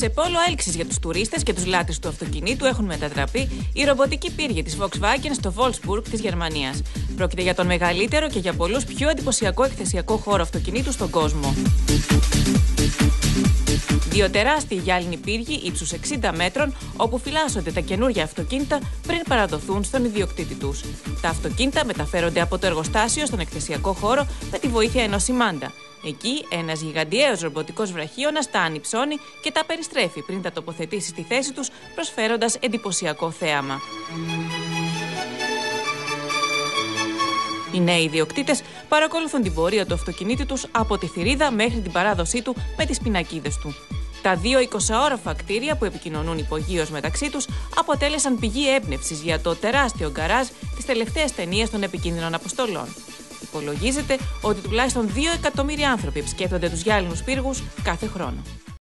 Σε πόλο έλξης για τους τουρίστες και τους λάτρεις του αυτοκινήτου έχουν μετατραπεί οι ρομποτικοί πύργοι της Volkswagen στο Wolfsburg της Γερμανίας. Πρόκειται για τον μεγαλύτερο και για πολλούς πιο εντυπωσιακό εκθεσιακό χώρο αυτοκινήτου στον κόσμο. Δύο τεράστιοι γυάλινοι πύργοι ύψους 60 μέτρων, όπου φυλάσσονται τα καινούργια αυτοκίνητα πριν παραδοθούν στον ιδιοκτήτη τους. Τα αυτοκίνητα μεταφέρονται από το εργοστάσιο στον εκθεσιακό χώρο με τη βοήθεια ενός σημάντα. Εκεί, ένας γιγαντιαίος ρομποτικός βραχίωνας τα ανυψώνει και τα περιστρέφει πριν τα τοποθετήσει στη θέση τους, προσφέροντας εντυπωσιακό θέαμα. Οι νέοι ιδιοκτήτες παρακολουθούν την πορεία του αυτοκινήτου τους από τη θηρίδα μέχρι την παράδοσή του με τις πινακίδες του. Τα δύο 20όροφα κτίρια που επικοινωνούν υπογείως μεταξύ τους αποτέλεσαν πηγή έμπνευσης για το τεράστιο γκαράζ της τελευταίας ταινίας των επικίνδυνων αποστολών. Υπολογίζεται ότι τουλάχιστον 2 εκατομμύρια άνθρωποι επισκέπτονται τους γυάλινους πύργους κάθε χρόνο.